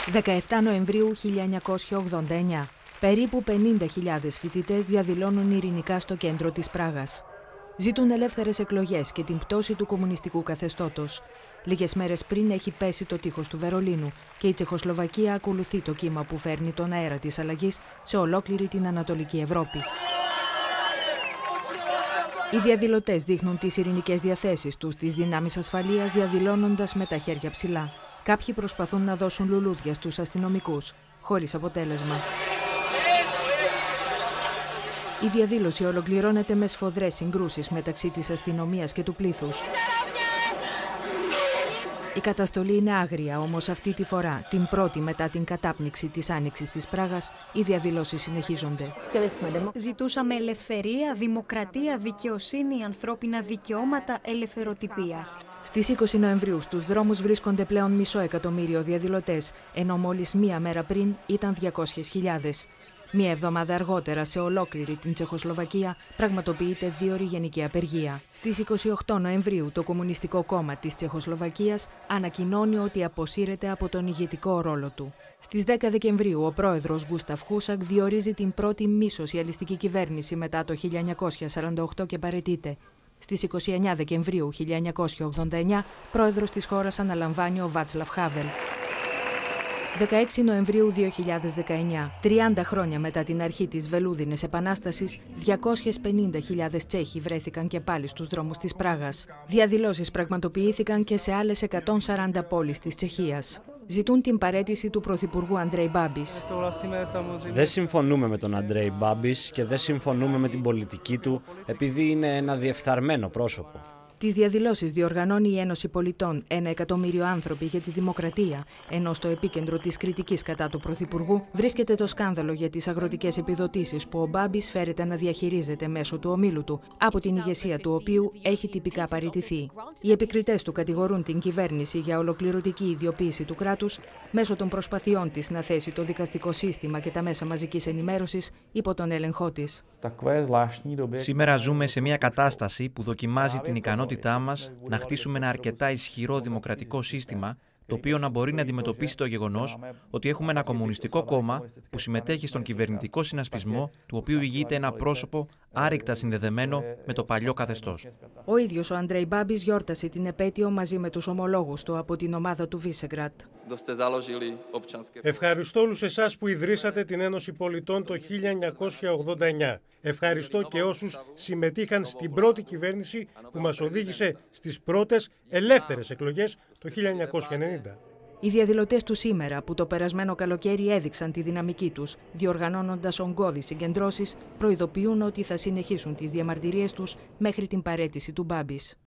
17 Νοεμβρίου 1989. Περίπου 50.000 φοιτητές διαδηλώνουν ειρηνικά στο κέντρο της Πράγας. Ζητούν ελεύθερες εκλογές και την πτώση του κομμουνιστικού καθεστώτος. Λίγες μέρες πριν έχει πέσει το τείχος του Βερολίνου και η Τσεχοσλοβακία ακολουθεί το κύμα που φέρνει τον αέρα της αλλαγής σε ολόκληρη την Ανατολική Ευρώπη. Οι διαδηλωτές δείχνουν τις ειρηνικές διαθέσεις τους στις δυνάμεις ασφαλείας, διαδηλώνοντας με τα χέρια ψηλά. Κάποιοι προσπαθούν να δώσουν λουλούδια στους αστυνομικούς, χωρίς αποτέλεσμα. Η διαδήλωση ολοκληρώνεται με σφοδρές συγκρούσεις μεταξύ της αστυνομίας και του πλήθους. Η καταστολή είναι άγρια, όμως αυτή τη φορά, την πρώτη μετά την κατάπνιξη της Άνοιξης της Πράγας, οι διαδηλώσεις συνεχίζονται. Ζητούσαμε ελευθερία, δημοκρατία, δικαιοσύνη, ανθρώπινα δικαιώματα, ελευθεροτυπία. Στις 20 Νοεμβρίου στους δρόμους βρίσκονται πλέον 500.000 διαδηλωτές, ενώ μόλις μία μέρα πριν ήταν 200.000. Μία εβδομάδα αργότερα, σε ολόκληρη την Τσεχοσλοβακία, πραγματοποιείται 2ωρη γενική απεργία. Στις 28 Νοεμβρίου, το Κομμουνιστικό Κόμμα της Τσεχοσλοβακίας ανακοινώνει ότι αποσύρεται από τον ηγετικό ρόλο του. Στις 10 Δεκεμβρίου, ο πρόεδρος Γκούσταφ Χούσακ διορίζει την πρώτη μη σοσιαλιστική κυβέρνηση μετά το 1948 και παραιτείται. Στις 29 Δεκεμβρίου 1989, πρόεδρος της χώρας αναλαμβάνει ο Václav Havel. 16 Νοεμβρίου 2019, 30 χρόνια μετά την αρχή της Βελούδινης Επανάστασης, 250.000 Τσέχοι βρέθηκαν και πάλι στους δρόμους της Πράγας. Διαδηλώσεις πραγματοποιήθηκαν και σε άλλες 140 πόλεις της Τσεχίας. Ζητούν την παραίτηση του Πρωθυπουργού Αντρέι Μπάμπης. Δεν συμφωνούμε με τον Αντρέι Μπάμπης και δεν συμφωνούμε με την πολιτική του επειδή είναι ένα διεφθαρμένο πρόσωπο. Τις διαδηλώσεις διοργανώνει η Ένωση Πολιτών, 1 εκατομμύριο άνθρωποι για τη δημοκρατία, ενώ στο επίκεντρο της κριτικής κατά του Πρωθυπουργού βρίσκεται το σκάνδαλο για τις αγροτικές επιδοτήσεις που ο Μπάμπης φέρεται να διαχειρίζεται μέσω του ομίλου του, από την ηγεσία του οποίου έχει τυπικά παραιτηθεί. Οι επικριτές του κατηγορούν την κυβέρνηση για ολοκληρωτική ιδιοποίηση του κράτους μέσω των προσπαθειών της να θέσει το δικαστικό σύστημα και τα μέσα μαζικής ενημέρωσης υπό τον έλεγχό της. Σήμερα ζούμε σε μια κατάσταση που δοκιμάζει την ικανότητά μας να χτίσουμε ένα αρκετά ισχυρό δημοκρατικό σύστημα, το οποίο να μπορεί να αντιμετωπίσει το γεγονός ότι έχουμε ένα κομμουνιστικό κόμμα που συμμετέχει στον κυβερνητικό συνασπισμό, του οποίου ηγείται ένα πρόσωπο άρρηκτα συνδεδεμένο με το παλιό καθεστώς. Ο ίδιος ο Αντρέι Μπάμπης γιόρτασε την επέτειο μαζί με τους ομολόγους του από την ομάδα του Βίσεγκραντ. Ευχαριστώ όλους εσάς που ιδρύσατε την Ένωση Πολιτών το 1989. Ευχαριστώ και όσους συμμετείχαν στην πρώτη κυβέρνηση που μας οδήγησε στις πρώτες ελεύθερες εκλογές το 1990. Οι διαδηλωτές του σήμερα, που το περασμένο καλοκαίρι έδειξαν τη δυναμική τους, διοργανώνοντας ογκώδεις συγκεντρώσεις, προειδοποιούν ότι θα συνεχίσουν τις διαμαρτυρίες τους μέχρι την παραίτηση του Μπάμπης.